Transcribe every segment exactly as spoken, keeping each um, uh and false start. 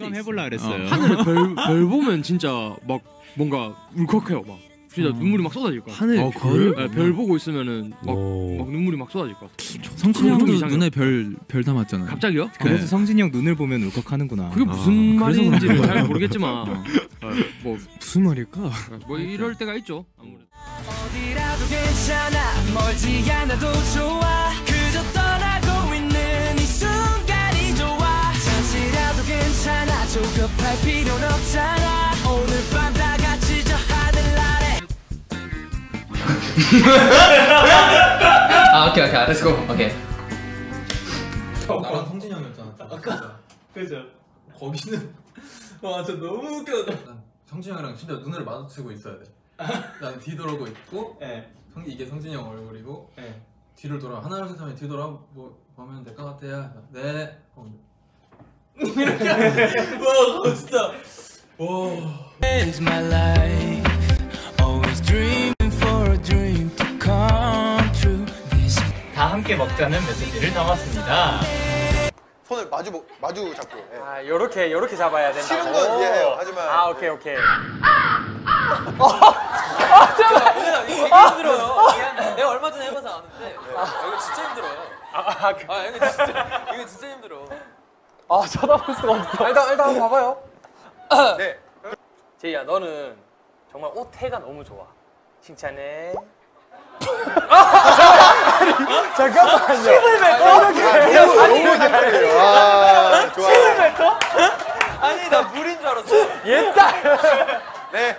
한번 해볼라 그랬어요. 어. 하늘에 별, 별 보면 진짜 막 뭔가 울컥해요. 막 진짜 어. 눈물이 막 쏟아질 것 같아. 하늘 어, 별? 네, 별 보고 있으면은 막, 막 눈물이 막 쏟아질 것 같아. 성진이 형도 눈에 별, 별 담았잖아요. 갑자기요? 그래서 네. 성진이 형 눈을 보면 울컥하는구나. 그게 무슨 아, 말인지를 잘 모르겠지만 어. 뭐 무슨 말일까? 뭐 이럴 때가 있죠. 아무래도. 어디라도 괜찮아 멀지 않아도 좋아 그저 떠나고 있는 이 순간이 좋아 잠시라도 괜찮아 조급할 필요는 없잖아 오늘 밤 다 같이 저 하늘 아래 아 오케이 오케이 렛츠 고 오케이 나랑 성진이 형이었잖아 아까 그죠 거기는 와 저 너무 웃겨 난 성진이 형이랑 진짜 눈을 마주치고 있어야 돼 난 뒤돌아보고 있고 네. 성, 이게 성진이 형 얼굴이고 네. 뒤를 돌아 하나 둘 셋 하면 뒤돌아보면 될 것 같아요 네 어. 이렇게 와 진짜 와 It's my life always dreaming for a dream to come true 다 함께 먹자는 메시지를 담았습니다. 손을 마주 마주 잡고. 예. 아 요렇게 요렇게 잡아야 된다고. 싫은 건 이해해요. 하지만. 아 오케이 오케이. 아 잠깐. 이거 되게 힘들어요. 내가 얼마 전에 해봐서 아는데. 아 이거 진짜 힘들어요. 아, 아, 아 이거 진짜 이거 진짜 힘들어. 아 쳐다볼 수가 없어. 일단 일단 한번 봐봐요. 네. 제이야 너는 정말 옷 태가 너무 좋아. 칭찬해. 잠깐만요. 십을 뱉어? 이렇게 너무 잘해요. 아, 좋아. 십을 뱉어? 아니 나 물인 줄 알았어. 옛날. 네.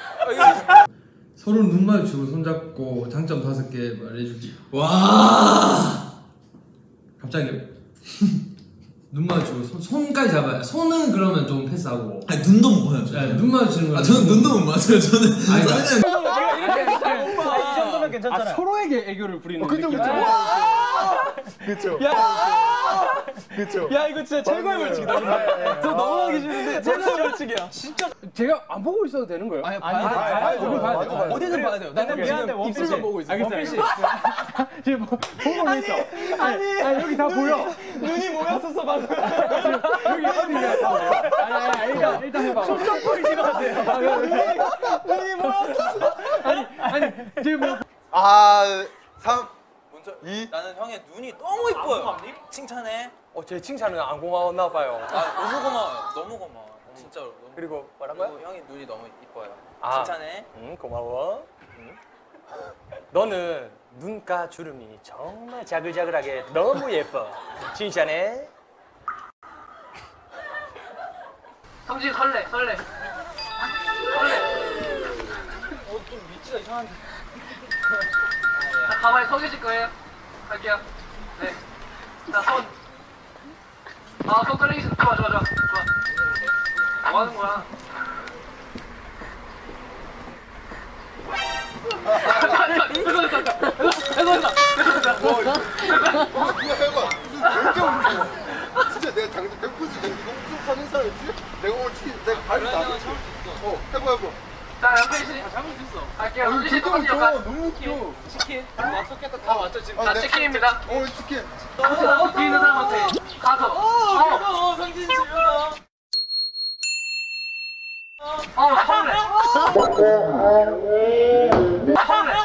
서로 눈 마주치고 손잡고 장점 다섯 개 말해주기. 와. 갑자기 눈 마주치고 손, 손까지 잡아요. 손은 그러면 좀 패스하고. 아니 눈도 못 봐요. 네, 눈 마주치는 거. 아 저는 눈도 못 맞아요. 저는. 아니 이 정도면 괜찮잖아요. 아, 서로에게 애교를 부리는. 어, 그쵸, 느낌. 그쵸. 아 그쵸. 야, 그쵸. 야 이거 진짜 최고의 벌칙이다. 저 넘어가기 싫은데 최고의 벌칙이야. 진짜 제가 안 보고 있어도 되는 거예요? 아니 아니, 봐야죠. 보긴 봐야 돼. 봐야죠. 어디든 봐야 돼요. 나는 지금 입술만 보고 있어. 알겠어. 지금 뭐, 보고 있어. 아니, 아니 여기 다 보여. 눈이 모였었어 방금. 여기 어디가? 아니, 아니, 일단 일단 해봐. 촉촉 보이지 마세요. 눈이 모였어. 아니, 아니 지금 뭐? 아, 삼, 이. 나는 형의 눈이 너무 이뻐요. 칭찬해. 어, 제 칭찬은 안 고마웠나 봐요. 아, 너무 고마워요. 너무 고마워. 진짜로. 너무. 그리고 뭐라고요? 그리고 형이 눈이 너무 이뻐요. 아, 칭찬해. 응, 고마워. 응. 너는 눈가 주름이 정말 자글자글하게 너무 예뻐. 칭찬해. 성진 설레, 설레. 설레. 어, 좀 위치가 이상한데. 자, 가만히 서 계실 거예요. 갈게요. 네. 자, 손. 아, 손 떨리기 좋아, 좋아, 좋아. 좋아. 뭐 하는 거야? 아니, 아니, 됐어, 됐어, 됐어. 됐어, 됐어. 어, 이거 해봐. 몇 개 올려. 진짜 내가 장기 백 퍼센트 내가 이거 무슨 사는 사람이지? 내가 오늘 치, 내가 발이 다. 어, 해봐, 해봐. 자, 영태 씨. 잘못 있어. 갈게요. 영태 씨 똑같이 역할. 너무 웃겨. 치킨. 맞췄겠다. 다 맞췄 지금. 아, 자, 네. 치킨입니다. 어, 치킨. 뒤에 있는 사람한테 가서. 어, 어, 성진 씨 이거다. 어, 설레. 설레.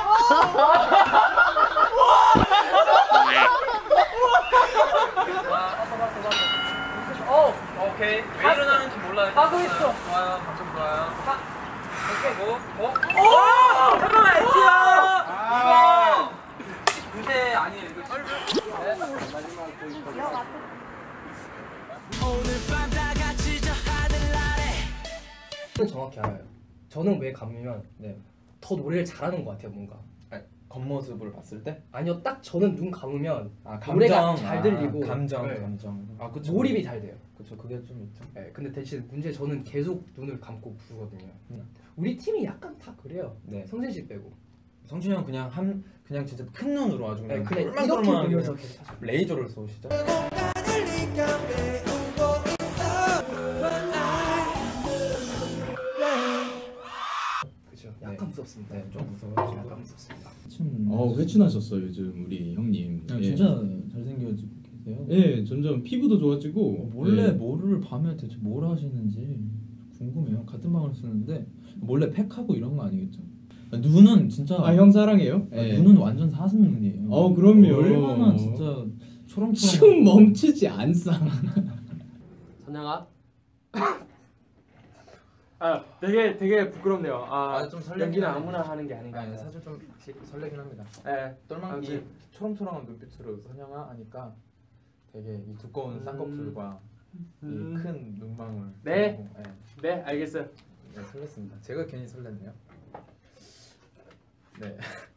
어, 오케이. 왜 일어나는지 몰라요. 하고 있어. 좋아요. 감정 좋아요. 오케이. 뭐? 뭐? 오! 잠깐만, 에티야. 이거 무대 아니에요. 이거 오늘 밤 다 같이 저 하늘 아래 정확히 알아요. 저는 왜 감으면 네. 더 노래를 잘하는 것 같아요, 뭔가. 아니, 겉모습을 봤을 때? 아니요, 딱 저는 눈 감으면 아, 감정, 노래가 잘 들리고 아, 감정, 네. 감정. 아, 그쵸. 몰입이 잘 돼요. 그쵸, 그게 좀 있죠. 네, 근데 대신 문제 저는 계속 눈을 감고 부르거든요. 음. 우리 팀이 약간 다 그래요. 네. 성진 씨 빼고. 성준이 형 그냥 한 그냥 진짜 큰 눈으로 아주 네, 그냥 그냥 똘망 이렇게 똘망 보면서 계속 하죠. 레이저를 쏘시죠. 그죠. 약간 무섭습니다. 네, 좀 무서워요. 약간 무섭습니다. 어 회춘하셨어 요즘 우리 형님. 아, 예. 진짜 잘생겨지고 같아요. 네, 점점 피부도 좋아지고 몰래 네. 뭐를 밤에 대체 뭘 하시는지 궁금해요. 같은 방을 쓰는데 몰래 팩하고 이런 거 아니겠죠? 눈은 진짜 아, 형 사랑해요? 네. 눈은 완전 사슴 눈이에요. 어, 그럼요. 얼마나 진짜 초롱초롱. 춤 멈추지 않상. 선영아. 아, 되게 되게 부끄럽네요. 아, 아, 좀 설레긴 연기는 하네. 아무나 하는 게 아닌가. 아니, 사실 좀 설레긴 합니다. 네. 똘망 이 초롱초롱한 눈빛으로 선영아 하니까 되게 이 두꺼운 음. 쌍꺼풀과 음. 이 큰 눈망울. 네. 보고, 네. 네, 알겠어요. 네, 설렜습니다. 제가 괜히 설렜네요. 네.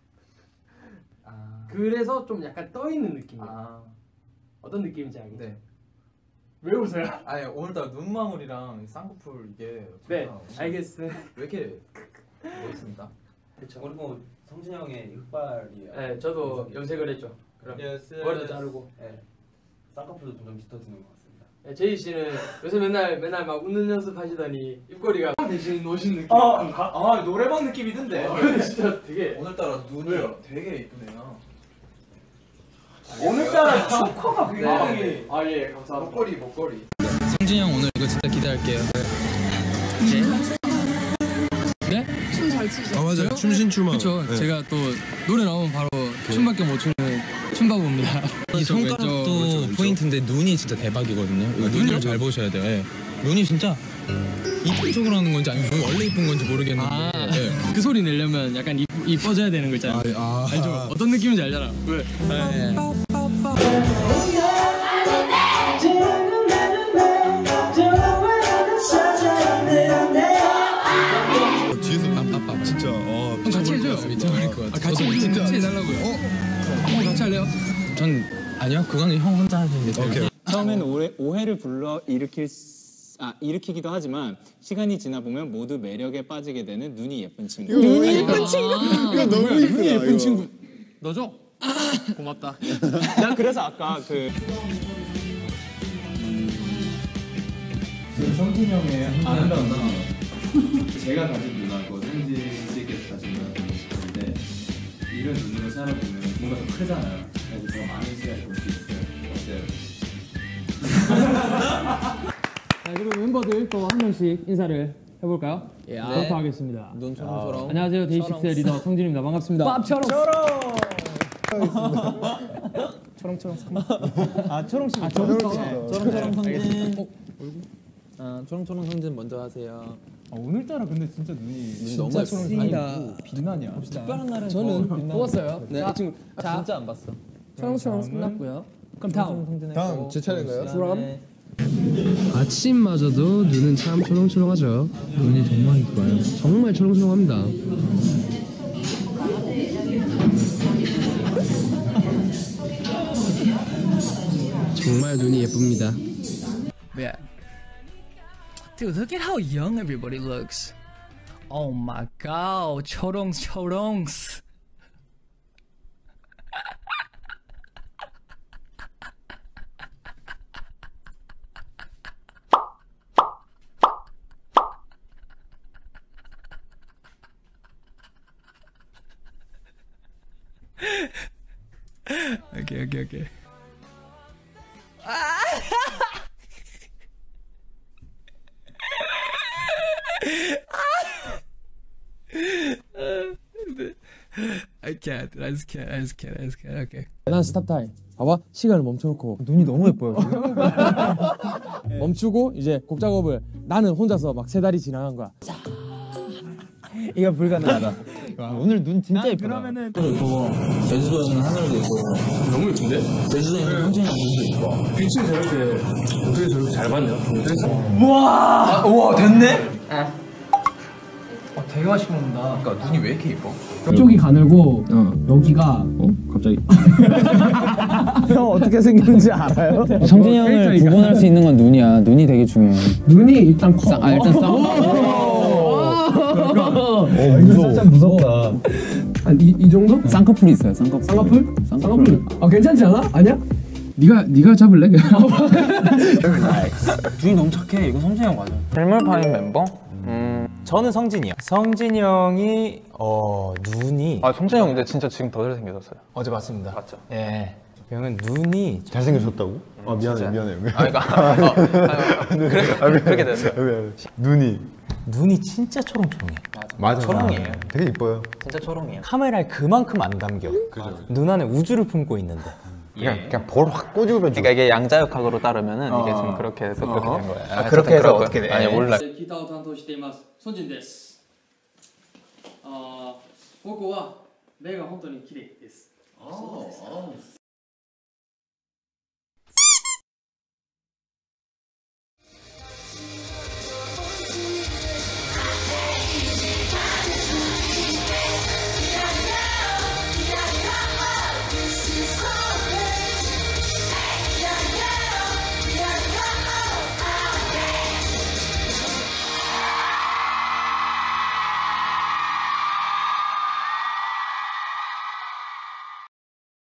아. 그래서 좀 약간 떠 있는 느낌이에요. 아. 어떤 느낌인지 알겠죠? 네. 왜 웃어요? 아니 오늘따라 눈망울이랑 쌍꺼풀 이게 네, 알겠어요. 왜 이렇게 멋있습니다. 그렇죠. 그리고 성진이 형의 흑발이에요. 네, 저도 염색을 했죠. 그럼 Yes, yes. 머리도 자르고. 네. 쌍꺼풀도 점점 짙어지는 것 같습니다. 네, 제이 씨는 요새 맨날 맨날 막 웃는 연습하시더니 입꼬리가 대신 노신 느낌. 아, 아 노래방 느낌이던데. 어, 근데 진짜 되게 오늘따라 눈이 되게 이쁘네요. 오늘따라 초커가 굉장히. 아, 예, 감사합니다. 목걸이 목걸이. 성진이 형 오늘 이거 진짜 기대할게요. 네? 춤 잘 추죠? 아 맞아요. 춤신 추만. 그렇죠. 제가 또 노래 나오면 바로 춤밖에 못 추는 춤바보입니다. 이 손가락도 포인트인데 눈이 진짜 대박이거든요. 눈을 잘 보셔야 돼요. 네. 눈이 진짜 이쁜 쪽으로 하는 건지 아니면 원래 이쁜 건지 모르겠는데 아, 네. 그 소리 내려면 약간 이, 이뻐져야 되는 거 있잖아요. 아, 아, 알죠? 어떤 느낌인지 알잖아. 왜? 네. 뒤에서 빰빰빰 진짜 어 같이 해줘요. 미쳐버릴 것 같아. 아, 같이 진짜 같이 해달라고요. 어? 어 같이 할래요? 전 아니요. 그거는 형 혼자 하시는 게 제일. 오케이. 처음에는 오해, 오해를 불러 일으킬 수, 아 일으키기도 하지만 시간이 지나 보면 모두 매력에 빠지게 되는 눈이 예쁜 친구. 눈이 예쁜 친구. 이거 너무 예쁘다. 눈이 예쁜 이거. 친구. 너죠? 고맙다. 나 그래서 아까 그 성진이 형의 아름다운 누나. 제가 가진 누나고 성진 씨께서 가진 누나인데 이런 눈으로 살아보면 뭔가 더 크잖아요. 그래서 더 많은 시간을 볼 수 있어요. 어때요? 자, 그리고 멤버들 또 한 명씩 인사를 해볼까요? 네. 그렇다 하겠습니다. 눈 초롱초롱. 안녕하세요, 데이식스의 리더 성진입니다. 반갑습니다. 밥처럼. 초롱초롱. 아 초롱씨. 아, 초롱초롱. 초롱초롱 성진. 아 초롱초롱 성진 먼저 하세요. 아, 오늘따라 근데 진짜 눈이 눈이 너무 예쁩니다. 빛나냐? 특별한 날은 저는 더 빛나는- 뽑았어요. 네, 자, 이 친구 자. 진짜 안 봤어. 초롱초롱 끝났고요. 그럼 다음. 다음 제 차례인가요? 그럼 아침마저도 눈은 참 초롱초롱하죠. 눈이 정말 이뻐요. 정말 초롱초롱합니다. 정말 눈이 예쁩니다. Yeah. Dude, look at how young everybody looks. Oh my god, 초롱스 초롱스. 오케이 오케이 오케이. I can't. I just can't. I just can't. I just can't. Okay. 난 스탑 타임. 봐봐, 시간을 멈춰놓고 눈이 너무 예뻐요 지금. 멈추고 이제 곡 작업을 나는 혼자서 막 세 달이 지나간 거야. 이거 불가능하다. 와, 오늘 눈 진짜 예쁘다. 그러면은 제주도에는 하늘도 있고 너무 예쁜데? 제주도에는 성진이 눈도 있고. 빛을 저렇게 어떻게 저렇게 잘 봤냐? 우와! 아, 우와 됐네? 아. 어, 되게 맛있게 먹는다. 그러니까 눈이 왜 이렇게 예뻐? 이쪽이 가늘고 여기가 어? 갑자기? 형 어떻게 생겼는지 알아요? 성진이 형을 구분할 수 있는 건 눈이야. 눈이 되게 중요해. 눈이 일단 커. 아 일단 싸. 어, 이거 살짝 무섭다. 한 이 이 정도? 쌍꺼풀이 있어요. 쌍꺼풀. 쌍꺼풀? 쌍꺼풀. 아 괜찮지 않아? 아니야? 네가 네가 잡을래? 눈이 너무 착해. 이거 성진이 형 맞아. 실물파인 멤버? 음, 저는 성진이요. 성진이 형이 어 눈이 아 성진이 형 근데 진짜 지금 더 잘생겨졌어요. 어제 봤습니다. 맞죠? 예. 형은 눈이 잘생기셨다고? 아 미안해 미안해. 아 그러니까 어, 그래, 아, 미안해. 그렇게 됐어요. 아, 미안해. 눈이 눈이 진짜 초롱초롱해. 맞아. 초롱이에요. 되게 이뻐요. 진짜 초롱이에요. 카메라에 그만큼 안 담겨. 눈 안에 우주를 품고 있는데. 그냥 그냥 볼 확 꼬집어 줘. 그러니까 이게 양자역학으로 따르면은 어. 이게 지금 그렇게 해서 그렇게 된 거예요. 아, 그렇게 해서 어떻게 돼? 아니 몰라. ギターを担当していますソンジンです。あー僕は目が本当に綺麗です。ああ。